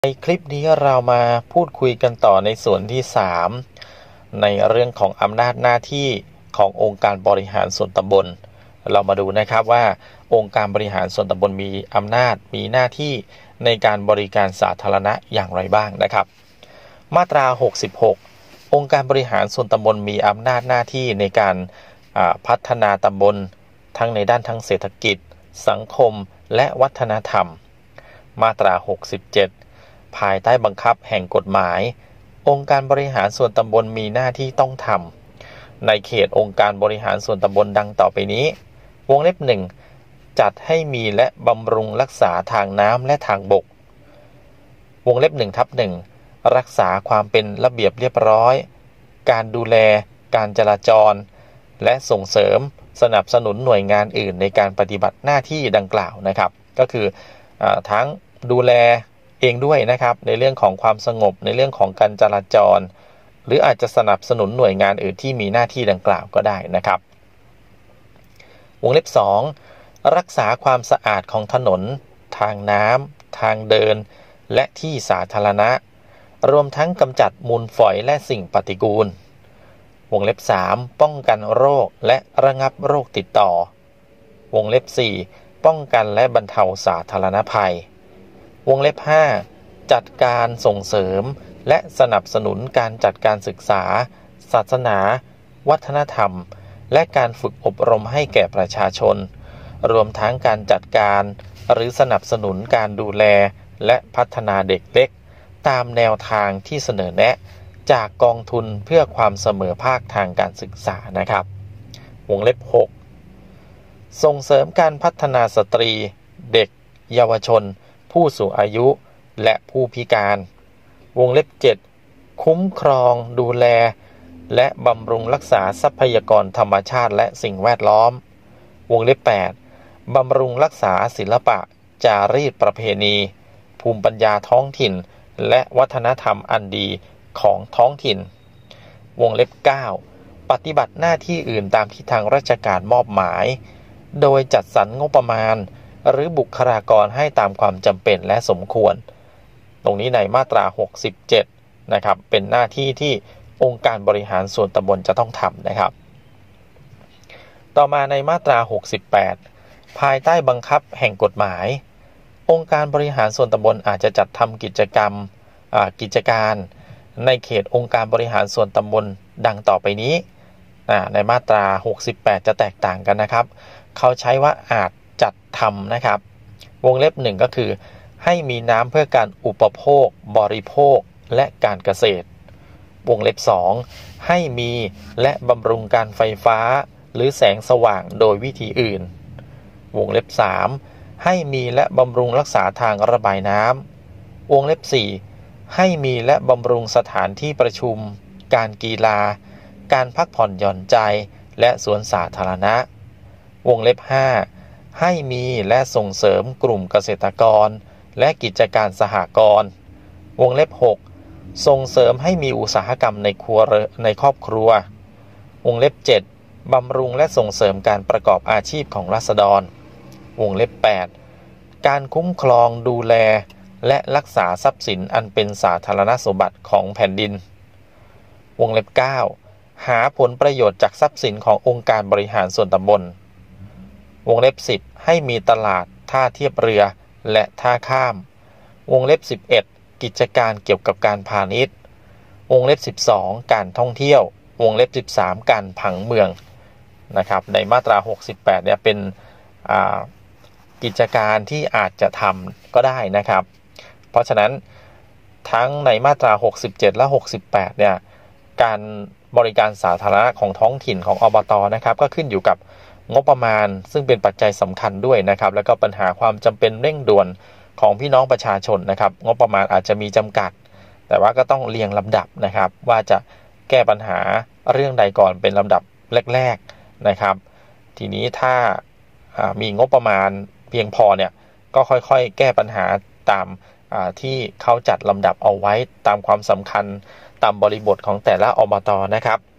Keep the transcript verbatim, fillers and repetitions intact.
ในคลิปนี้เรามาพูดคุยกันต่อในส่วนที่สามในเรื่องของอำนาจหน้าที่ขององค์การบริหารส่วนตำบลเรามาดูนะครับว่าองค์การบริหารส่วนตำบลมีอำนาจมีหน้าที่ในการบริการสาธารณะอย่างไรบ้างนะครับมาตราหกสิบหกองค์การบริหารส่วนตำบลมีอำนาจหน้าที่ในการพัฒนาตำบลทั้งในด้านทั้งเศรษฐกิจสังคมและวัฒนธรรมมาตราหกสิบเจ็ดภายใต้บังคับแห่งกฎหมายองค์การบริหารส่วนตำบลมีหน้าที่ต้องทำในเขตองค์การบริหารส่วนตำบลดังต่อไปนี้วงเล็บหนึ่งจัดให้มีและบำรุงรักษาทางน้ำและทางบกวงเล็บหนึ่งทับหนึ่งรักษาความเป็นระเบียบเรียบร้อยการดูแลการจราจรและส่งเสริมสนับสนุนหน่วยงานอื่นในการปฏิบัติหน้าที่ดังกล่าวนะครับก็คืออทั้งดูแลเองด้วยนะครับในเรื่องของความสงบในเรื่องของการจราจรหรืออาจจะสนับสนุนหน่วยงานอื่นที่มีหน้าที่ดังกล่าวก็ได้นะครับวงเล็บสองรักษาความสะอาดของถนนทางน้ำทางเดินและที่สาธารณะรวมทั้งกำจัดมูลฝอยและสิ่งปฏิกูลวงเล็บสามป้องกันโรคและระงับโรคติดต่อวงเล็บสี่ป้องกันและบรรเทาสาธารณภัยวงเล็บห้าจัดการส่งเสริมและสนับสนุนการจัดการศึกษาศาสนาวัฒนธรรมและการฝึกอบรมให้แก่ประชาชนรวมทั้งการจัดการหรือสนับสนุนการดูแลและพัฒนาเด็กเล็กตามแนวทางที่เสนอแนะจากกองทุนเพื่อความเสมอภาคทางการศึกษานะครับวงเล็บหกส่งเสริมการพัฒนาสตรีเด็กเยาวชนผู้สูงอายุและผู้พิการวงเล็บเจ็ดคุ้มครองดูแลและบำรุงรักษาทรัพยากรธรรมชาติและสิ่งแวดล้อมวงเล็บแปดบำรุงรักษาศิลปะจารีตประเพณีภูมิปัญญาท้องถิ่นและวัฒนธรรมอันดีของท้องถิ่นวงเล็บเก้าปฏิบัติหน้าที่อื่นตามที่ทางราชการมอบหมายโดยจัดสรรงบประมาณหรือบุคลากรให้ตามความจำเป็นและสมควรตรงนี้ในมาตราหกสิบเจ็ดนะครับเป็นหน้าที่ที่องค์การบริหารส่วนตำบลจะต้องทำนะครับต่อมาในมาตราหกสิบแปดภายใต้บังคับแห่งกฎหมายองค์การบริหารส่วนตำบลอาจจะจัดทำกิจกรรมกิจการในเขตองค์การบริหารส่วนตำบลดังต่อไปนี้ในมาตราหกสิบแปดจะแตกต่างกันนะครับเขาใช้ว่าอาจจัดทำนะครับวงเล็บหนึ่งก็คือให้มีน้ำเพื่อการอุปโภคบริโภคและการเกษตรวงเล็บสองให้มีและบำรุงการไฟฟ้าหรือแสงสว่างโดยวิธีอื่นวงเล็บสามให้มีและบำรุงรักษาทางระบายน้ำวงเล็บสี่ให้มีและบำรุงสถานที่ประชุมการกีฬาการพักผ่อนหย่อนใจและสวนสาธารณะวงเล็บห้าให้มีและส่งเสริมกลุ่มเกษตรกรและกิจการสหกรณ์วงเล็บหกส่งเสริมให้มีอุตสาหกรรมในครัวในครอบครัววงเล็บเจ็ดบำรุงและส่งเสริมการประกอบอาชีพของราษฎรวงเล็บแปดการคุ้มครองดูแลและรักษาทรัพย์สินอันเป็นสาธารณสมบัติของแผ่นดินวงเล็บเก้าหาผลประโยชน์จากทรัพย์สินขององค์การบริหารส่วนตำบลวงเล็บสิบให้มีตลาดท่าเทียบเรือและท่าข้ามวงเล็บสิบเอ็ดกิจการเกี่ยวกับการพาณิชย์วงเล็บสิบสองการท่องเที่ยววงเล็บสิบสามการผังเมืองนะครับในมาตราหกสิบแปดเนี่ยเป็นกิจการที่อาจจะทำก็ได้นะครับเพราะฉะนั้นทั้งในมาตราหกสิบเจ็ดและหกสิบแปดเนี่ยการบริการสาธารณะของท้องถิ่นของอบต.นะครับก็ขึ้นอยู่กับงบประมาณซึ่งเป็นปัจจัยสำคัญด้วยนะครับแล้วก็ปัญหาความจำเป็นเร่งด่วนของพี่น้องประชาชนนะครับงบประมาณอาจจะมีจำกัดแต่ว่าก็ต้องเรียงลำดับนะครับว่าจะแก้ปัญหาเรื่องใดก่อนเป็นลำดับแรกๆนะครับทีนี้ถ้ามีงบประมาณเพียงพอเนี่ยก็ค่อยๆแก้ปัญหาตามที่เขาจัดลำดับเอาไว้ตามความสำคัญตามบริบทของแต่ละอบต.นะครับ